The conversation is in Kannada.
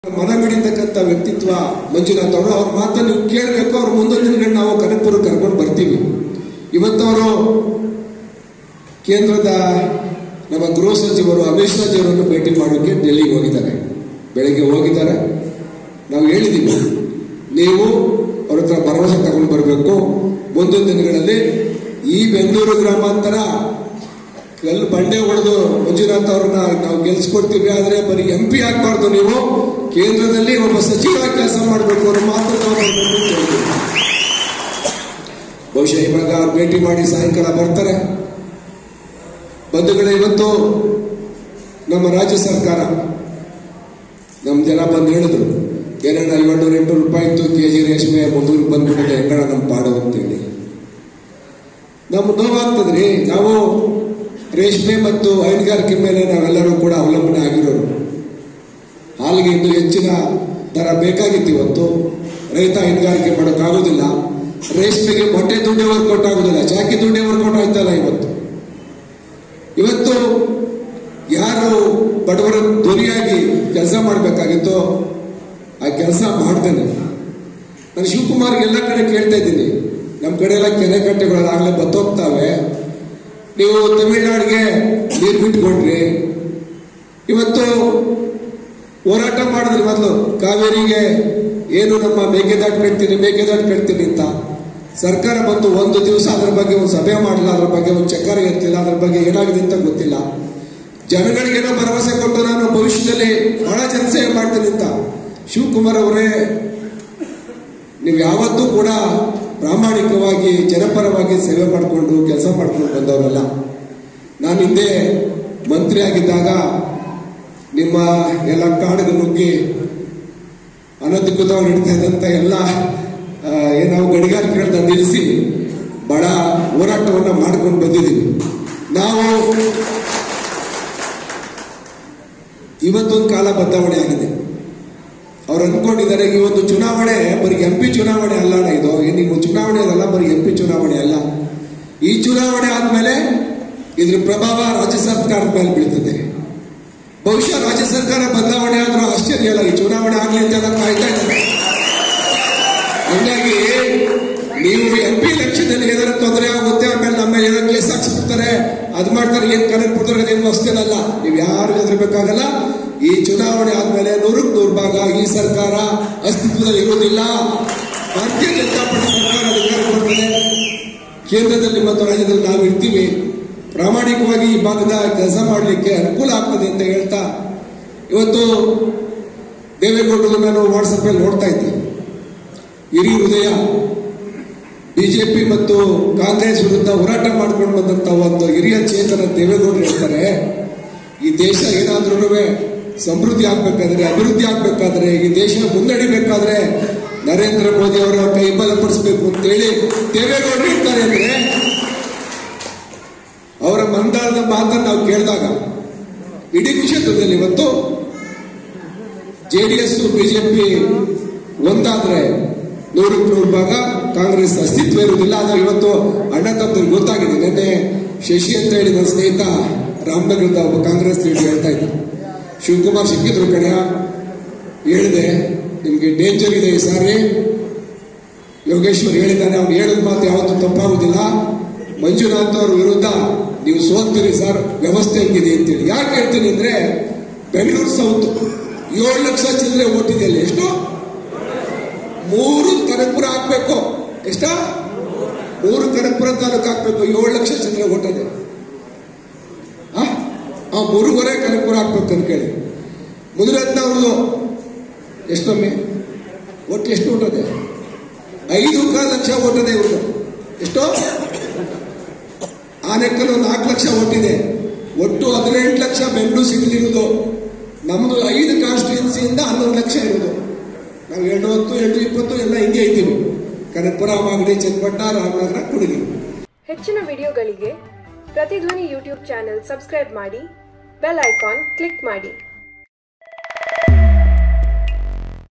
ಮನಮಿಡಿತಕ್ಕಂಥ ವ್ಯಕ್ತಿತ್ವ ಮಂಜುನಾಥ್ ಅವರು. ಅವ್ರ ಮಾತನ್ನು ನೀವು ಕೇಳಬೇಕು. ಅವ್ರ ಮುಂದೊಂದು ದಿನಗಳು ನಾವು ಕನಕಪುರ ಕರ್ಕೊಂಡು ಬರ್ತೀವಿ. ಇವತ್ತವರು ಕೇಂದ್ರದ ನಮ್ಮ ಗೃಹ ಸಚಿವರು ಅಮಿತ್ ಶಾ ಜಿಯವರನ್ನು ಭೇಟಿ ಮಾಡೋಕ್ಕೆ ಡೆಲ್ಲಿಗೆ ಹೋಗಿದ್ದಾರೆ. ಬೆಳಗ್ಗೆ ಹೋಗಿದ್ದಾರೆ. ನಾವು ಹೇಳಿದ್ದೀವಿ, ನೀವು ಅವ್ರ ಹತ್ರ ಭರವಸೆ ತಗೊಂಡು ಬರಬೇಕು. ಮುಂದಿನ ದಿನಗಳಲ್ಲಿ ಈ ಬೆಂಗಳೂರು ಗ್ರಾಮಾಂತರ ಬಂಡೆ ಹೊಡೆದು ಮಂಜುನಾಥ್ ಅವ್ರನ್ನ ನಾವು ಗೆಲ್ಸ್ಕೊಡ್ತೀವಿ. ಆದ್ರೆ ಬರೀ MP ಆಗ್ಬಾರ್ದು, ನೀವು ಕೇಂದ್ರದಲ್ಲಿ ಒಬ್ಬ ಸಚಿವರಾಗಿ ಕೆಲಸ ಮಾಡಬೇಕು ಅನ್ನೋ ಮಾತು ಬಹುಶಃ ಇವಾಗ ಭೇಟಿ ಮಾಡಿ ಸಾಯಂಕಾಲ ಬರ್ತಾರೆ. ಬಂಧುಗಳೇ, ಇವತ್ತು ನಮ್ಮ ರಾಜ್ಯ ಸರ್ಕಾರ ನಮ್ಮ ಜನ ಬಂದು ಹೇಳಿದ್ರು, ಏನಣ್ಣ 700-800 ರೂಪಾಯಿ ಇತ್ತು KG ರೇಷ್ಮೆ 300 ಬಂದ್ಬಿಟ್ಟಿದೆ, ಹೆಂಗಣ ನಮ್ಮ ಪಾಡು ಅಂತೇಳಿ. ನಮ್ಗೆ ನೋವಾಗ್ತದ್ರಿ. ನಾವು ರೇಷ್ಮೆ ಮತ್ತು ಹೈನುಗಾರಿಕೆ ಮೇಲೆ ನಾವೆಲ್ಲರೂ ಕೂಡ ಅವಲಂಬನೆ ಆಗಿರೋರು. ಹಾಲಿಗೆ ಇನ್ನೂ ಹೆಚ್ಚಿನ ದರ ಬೇಕಾಗಿತ್ತು. ಇವತ್ತು ರೈತ ಹೈನುಗಾರಿಕೆ ಮಾಡೋಕ್ಕಾಗೋದಿಲ್ಲ. ರೇಷ್ಮೆಗೆ ಮೊಟ್ಟೆ ದುಡ್ಡೇ ವರ್ಕೌಟ್ ಆಗೋದಿಲ್ಲ, ಚಾಕಿ ದುಡ್ಡೇ ವರ್ಕೌಟ್ ಆಯ್ತಲ್ಲ. ಇವತ್ತು ಯಾರು ಬಡವರ ಧ್ವನಿಯಾಗಿ ಕೆಲಸ ಮಾಡಬೇಕಾಗಿತ್ತೋ ಆ ಕೆಲಸ ಮಾಡ್ತೇನೆ. ನಾನು ಶಿವಕುಮಾರ್ ಎಲ್ಲ ಕಡೆ ಕೇಳ್ತಾ ಇದ್ದೀನಿ, ನಮ್ಮ ಕಡೆ ಎಲ್ಲ ಕೆರೆ ಕಟ್ಟೆಗಳಾಗಲೇ ಬತ್ತೋಗ್ತಾವೆ, ನೀವು ತಮಿಳುನಾಡಿಗೆ ನೀರು ಬಿಟ್ಕೊಂಡ್ರಿ. ಇವತ್ತು ಹೋರಾಟ ಮಾಡಿದ್ರಿ ಮೊದಲು ಕಾವೇರಿಗೆ ಏನು ನಮ್ಮ ಮೇಕೆದಾಟು ಕಟ್ತೀನಿ ಅಂತ. ಸರ್ಕಾರ ಬಂದು ಒಂದು ದಿವಸ ಅದರ ಬಗ್ಗೆ ಒಂದು ಸಭೆ ಮಾಡಲಿಲ್ಲ, ಅದರ ಬಗ್ಗೆ ಒಂದು ಚಕ್ಕರ ಎತ್ತಿಲ್ಲ, ಅದರ ಬಗ್ಗೆ ಏನಾಗಿದೆ ಅಂತ ಗೊತ್ತಿಲ್ಲ. ಜನಗಳಿಗೇನೋ ಭರವಸೆ ಕೊಟ್ಟು ನಾನು ಭವಿಷ್ಯದಲ್ಲಿ ಬಹಳ ಜನಸೇವೆ ಮಾಡ್ತೀನಿ ಅಂತ. ಶಿವಕುಮಾರ್ ಅವರೇ, ನೀವು ಯಾವತ್ತೂ ಕೂಡ ಪ್ರಾಮಾಣಿಕವಾಗಿ ಜನಪರವಾಗಿ ಸೇವೆ ಮಾಡಿಕೊಂಡು ಕೆಲಸ ಮಾಡ್ಕೊಂಡು ಬಂದವರಲ್ಲ. ನಾನು ಹಿಂದೆ ಮಂತ್ರಿ ಆಗಿದ್ದಾಗ ನಿಮ್ಮ ಎಲ್ಲ ಕಾಡಿಗೆ ನುಗ್ಗಿ ಅನಧಿಕೃತವಾಗಿ ನಡೀತಾ ಇದ್ದಂತ ಎಲ್ಲ ನಾವು ಗಣಿಗಾರಿಕೆಗಳನ್ನ ನಿಲ್ಲಿಸಿ ಬಹಳ ಹೋರಾಟವನ್ನ ಮಾಡ್ಕೊಂಡು ಬಂದಿದ್ದೀವಿ. ನಾವು ಇವತ್ತೊಂದು ಕಾಲ ಬದಲಾವಣೆ ಆಗಿದೆ. ಅವ್ರು ಅಂದ್ಕೊಂಡಿದ್ದಾರೆ ಈ ಒಂದು ಚುನಾವಣೆ ಬರೀ MP ಚುನಾವಣೆ ಅಲ್ಲ, ಇದು ನೀವು ಚುನಾವಣೆ ಅದಲ್ಲ, ಬರೀ MP ಚುನಾವಣೆ ಅಲ್ಲ. ಈ ಚುನಾವಣೆ ಆದ್ಮೇಲೆ ಇದ್ರ ಪ್ರಭಾವ ರಾಜ್ಯ ಸರ್ಕಾರದ ಮೇಲೆ ಬೀಳ್ತದೆ. ಬಹುಶಃ ರಾಜ್ಯ ಸರ್ಕಾರ ಬದಲಾವಣೆ ಆದ್ರೂ ಆಶ್ಚರ್ಯ ಇಲ್ಲ. ಈ ಚುನಾವಣೆ ಆಗ್ಲಿ ಅಂತ ಕಾಯ್ತಾ ಇದ್ದಾರೆ. ಹಂಗಾಗಿ ನೀವು MP ಎಲೆಕ್ಷನ್ ಏನಾದ್ರು ತೊಂದರೆ ಆಗುತ್ತೆ, ಆಮೇಲೆ ನಮ್ಮ ಏನೋ ಕೇಸ್ ಹಾಕ್ಸ್ಬಿಡ್ತಾರೆ, ಅದ್ ಮಾಡ್ತಾರೆ, ಏನ್ ಕನಕಪುರದಲ್ಲಿ ಏನು ಅಷ್ಟೇನಲ್ಲ. ನೀವು ಯಾರು ಹೆದರ್ಬೇಕಾಗಲ್ಲ. ಈ ಚುನಾವಣೆ ಆದ್ಮೇಲೆ 100% ಭಾಗ ಈ ಸರ್ಕಾರ ಅಸ್ತಿತ್ವದಲ್ಲಿ ಇರುವುದಿಲ್ಲ. ಭಾರತೀಯ ಜನತಾ ಪಾರ್ಟಿ ಸರ್ಕಾರ ಅಧಿಕಾರ ಕೊಡ್ತದೆ. ಕೇಂದ್ರದಲ್ಲಿ ಮತ್ತು ರಾಜ್ಯದಲ್ಲಿ ನಾವು ಇರ್ತೀವಿ. ಪ್ರಾಮಾಣಿಕವಾಗಿ ಈ ಭಾಗದ ಕೆಲಸ ಮಾಡಲಿಕ್ಕೆ ಅನುಕೂಲ ಆಗ್ತದೆ ಅಂತ ಹೇಳ್ತಾ, ಇವತ್ತು ದೇವೇಗೌಡರು ನಾನು ವಾಟ್ಸಪ್ ಅಲ್ಲಿ ನೋಡ್ತಾ ಇದ್ದೆ. ಹಿರಿಯ ಹೃದಯ BJP ಮತ್ತು ಕಾಂಗ್ರೆಸ್ ವಿರುದ್ಧ ಹೋರಾಟ ಮಾಡ್ಕೊಂಡು ಬಂದಂತ ಒಂದು ಹಿರಿಯ ಚೇತನ ದೇವೇಗೌಡರು ಹೇಳ್ತಾರೆ, ಈ ದೇಶ ಏನಾದ್ರೂ ಸಮೃದ್ಧಿ ಆಗ್ಬೇಕಾದ್ರೆ, ಅಭಿವೃದ್ಧಿ ಆಗ್ಬೇಕಾದ್ರೆ, ಈ ದೇಶ ಮುನ್ನಡಿಬೇಕಾದ್ರೆ ನರೇಂದ್ರ ಮೋದಿ ಅವರ ಕೈ ಬಲಪಡಿಸಬೇಕು ಅಂತೇಳಿ ದೇವೇಗೌಡರು ಹೇಳ್ತಾರೆ. ಅಂದ್ರೆ ಅವರ ಮಂದಾಳದ ಮಾತನ್ನು ನಾವು ಕೇಳಿದಾಗ ಇಡೀ ಕ್ಷೇತ್ರದಲ್ಲಿ ಇವತ್ತು JDS BJP ಒಂದಾದ್ರೆ 100% ಭಾಗ ಕಾಂಗ್ರೆಸ್ ಅಸ್ತಿತ್ವ ಇರುವುದಿಲ್ಲ. ಆದ್ರೆ ಇವತ್ತು ಅಣ್ಣ ತಮ್ಮರಿಗೆ ಗೊತ್ತಾಗಿದೆ. ನಿನ್ನೆ ಶಶಿ ಅಂತ ಹೇಳಿ ನನ್ನ ಸ್ನೇಹಿತ ರಾಮನಗರದ ಒಬ್ಬ ಕಾಂಗ್ರೆಸ್ ಲೀಡರ್ ಹೇಳ್ತಾ ಇದ್ದ, ಶಿವಕುಮಾರ್ ಸಿಕ್ಕಿದ್ರು ಕಡೆಯ, ಹೇಳಿದೆ ನಿಮ್ಗೆ ಡೇಂಜರ್ ಇದೆ ಈ ಸಾರಿ. ಯೋಗೇಶ್ವರ್ ಹೇಳಿದ್ದಾನೆ, ಅವ್ನು ಹೇಳಿದ ಮಾತು ಯಾವತ್ತೂ ತಪ್ಪಾಗುದಿಲ್ಲ. ಮಂಜುನಾಥ್ ಅವ್ರ ವಿರುದ್ಧ ನೀವು ಸೋಲ್ತೀರಿ ಸರ್, ವ್ಯವಸ್ಥೆ ಹೆಂಗಿದೆ ಅಂತೇಳಿ. ಯಾಕೆ ಹೇಳ್ತೀನಿ ಅಂದ್ರೆ, ಬೆಂಗಳೂರು ಸೌತ್ 7 ಲಕ್ಷ ಚಿಲ್ಲರೆ ಓಟಿದೆ. ಅಲ್ಲಿ ಎಷ್ಟು? 3 ಕನಕಪುರ ಹಾಕ್ಬೇಕು. ಎಷ್ಟ? 3 ಕನಕಪುರ ತಾಲೂಕು ಹಾಕ್ಬೇಕು. 7 ಲಕ್ಷ ಚಿಲ್ಲರೆ ಓಟಿದೆ. 3.5 ಕನಕಪುರ ಹಾಕ್ಬೇಕು ಅಂತ ಕೇಳಿ. ಮುನಿರತ್ನ ಅವ್ರದ್ದು ಎಷ್ಟೊಮ್ಮೆ ಒಟ್ಟು ಎಷ್ಟು ಓಟದೆ? 5.25 ಲಕ್ಷ ಓಟದೆ ಇವ್ರದ್ದು. ಎಷ್ಟೋ? ಆನೆಕಲ್ಲು 4 ಲಕ್ಷ ಓಟಿದೆ. ಒಟ್ಟು 18 ಲಕ್ಷ ಬೆಂಗಳೂರು ಸಿಟಿಲಿ ಇರುವುದು. ನಮ್ದು 5 ಕಾನ್ಸ್ಟಿಟ್ಯೂನ್ಸಿಯಿಂದ 11 ಲಕ್ಷ ಇರುವುದು. ನಾವು 220 ಎಲ್ಲ ಹಿಂಗೆ ಇದ್ದೀವಿ. ಕನಕಪುರ, ಮಾಗಡಿ, ಚನ್ನಪಟ್ಟಣ, ರಾಮನಗರ, ಕುಡಗಿ. ಹೆಚ್ಚಿನ ವಿಡಿಯೋಗಳಿಗೆ ಪ್ರತಿಧ್ವನಿ ಯೂಟ್ಯೂಬ್ ಚಾನೆಲ್ ಸಬ್ಸ್ಕ್ರೈಬ್ ಮಾಡಿ, ಬೆಲ್ ಐಕಾನ್ ಕ್ಲಿಕ್ ಮಾಡಿ.